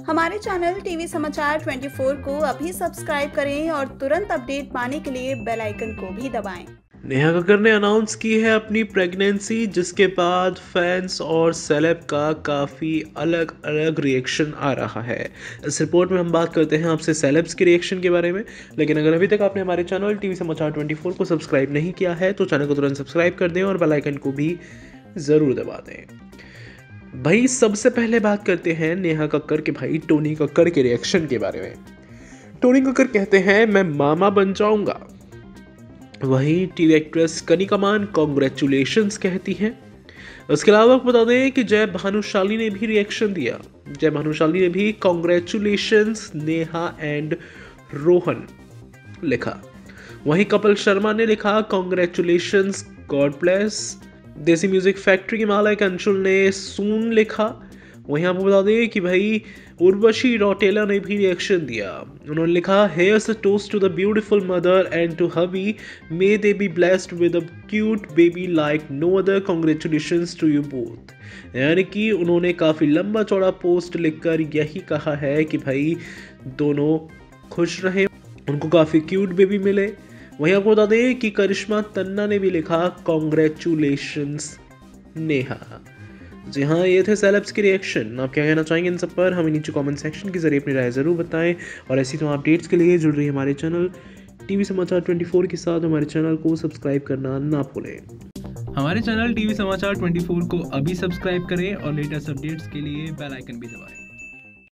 हमारे channel TV समाचार 24 को अभी सब्सक्राइब करें और तुरंत अपडेट पाने के लिए बेल आइकन को भी दबाएं। नेहा कक्कड़ ने अनाउंस की है अपनी प्रेगनेंसी, जिसके बाद फैंस और सेलेब का काफ़ी अलग अलग रिएक्शन आ रहा है। इस रिपोर्ट में हम बात करते हैं आपसे सेलेब्स के रिएक्शन के बारे में। लेकिन अगर अभी तक आपने हमारे चैनल टीवी समाचार 24 को सब्सक्राइब नहीं किया है तो चैनल को तुरंत सब्सक्राइब कर दें और बेल आइकन को भी ज़रूर दबा दें। भाई सबसे पहले बात करते हैं नेहा कक्कड़ के भाई टोनी कक्कड़ के रिएक्शन के बारे में। टोनी कक्कड़ कहते हैं मैं मामा बन जाऊंगा। वहीं टीवी एक्ट्रेस कनिका मान कॉन्ग्रेचुलेशंस कहती हैं। उसके अलावा आपको बता दें कि जय भानुशाली ने भी रिएक्शन दिया। जय भानुशाली ने भी कॉन्ग्रेचुलेशंस नेहा एंड रोहन लिखा। वहीं कपिल शर्मा ने लिखा congratulations god bless. Desi music factory के मालिक अंशुल ने सून लिखा। वहीं आपको बता दें कि भाई उर्वशी रौटेला ने भी रिएक्शन दिया। उन्होंने लिखा here's a toast to the beautiful mother and to hubby, may they be blessed with a cute baby like no other, congratulations to you both. यानी कि उन्होंने काफ़ी लंबा चौड़ा पोस्ट लिखकर यही कहा है कि भाई दोनों खुश रहे, उनको काफ़ी क्यूट बेबी मिले। वहीं आपको बता दें कि करिश्मा तन्ना ने भी लिखा कांग्रेचुलेशंस नेहा। जी हाँ, ये थे सेलेब्स के रिएक्शन। आप क्या कहना चाहेंगे इन सब पर हमें नीचे कमेंट सेक्शन के जरिए अपनी राय ज़रूर बताएं। और ऐसी तो अपडेट्स के लिए जुड़ रही हमारे चैनल टीवी समाचार 24 के साथ हमारे चैनल को सब्सक्राइब करना ना भूलें। हमारे चैनल टीवी समाचार 24 को अभी सब्सक्राइब करें और लेटेस्ट अपडेट्स के लिए बेल आइकन भी दबाएं।